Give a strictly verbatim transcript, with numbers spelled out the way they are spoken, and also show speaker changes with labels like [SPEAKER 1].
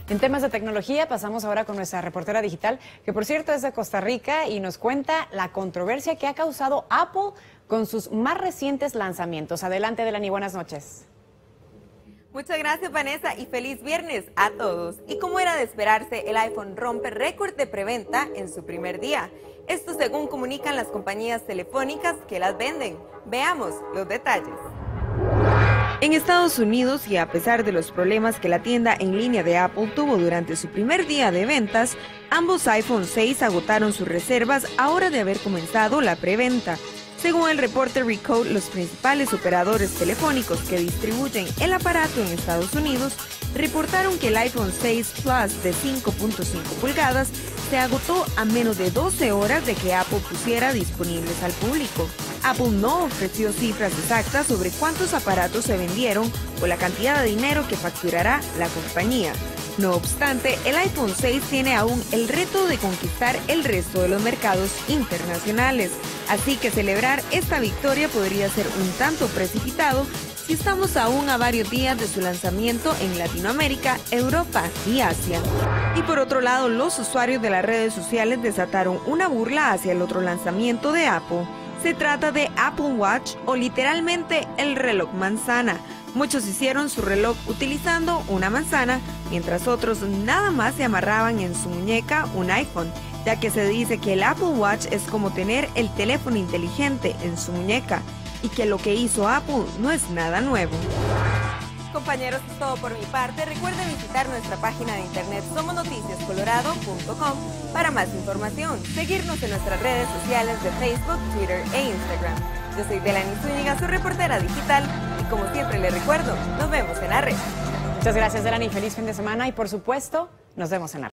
[SPEAKER 1] En temas de tecnología, pasamos ahora con nuestra reportera digital, que por cierto es de Costa Rica y nos cuenta la controversia que ha causado Apple con sus más recientes lanzamientos. Adelante, Delany, buenas noches.
[SPEAKER 2] Muchas gracias, Vanessa, y feliz viernes a todos. Y como era de esperarse, el iPhone rompe récord de preventa en su primer día. Esto según comunican las compañías telefónicas que las venden. Veamos los detalles. En Estados Unidos, y a pesar de los problemas que la tienda en línea de Apple tuvo durante su primer día de ventas, ambos iPhone seis agotaron sus reservas a hora de haber comenzado la preventa. Según el reporte Recode, los principales operadores telefónicos que distribuyen el aparato en Estados Unidos reportaron que el iPhone seis Plus de cinco punto cinco pulgadas se agotó a menos de doce horas de que Apple pusiera disponibles al público. Apple no ofreció cifras exactas sobre cuántos aparatos se vendieron o la cantidad de dinero que facturará la compañía. No obstante, el iPhone seis tiene aún el reto de conquistar el resto de los mercados internacionales, así que celebrar esta victoria podría ser un tanto precipitado si estamos aún a varios días de su lanzamiento en Latinoamérica, Europa y Asia. Y por otro lado, los usuarios de las redes sociales desataron una burla hacia el otro lanzamiento de Apple. Se trata de Apple Watch, o literalmente el reloj manzana. Muchos hicieron su reloj utilizando una manzana, mientras otros nada más se amarraban en su muñeca un iPhone, ya que se dice que el Apple Watch es como tener el teléfono inteligente en su muñeca, y que lo que hizo Apple no es nada nuevo. Compañeros, es todo por mi parte. Recuerden visitar nuestra página de internet somos noticias colorado punto com para más información. Seguirnos en nuestras redes sociales de Facebook, Twitter e Instagram. Yo soy Delany Zúñiga, su reportera digital, y como siempre les recuerdo, nos vemos en la red.
[SPEAKER 1] Muchas gracias, Delany. Feliz fin de semana y por supuesto, nos vemos en la red.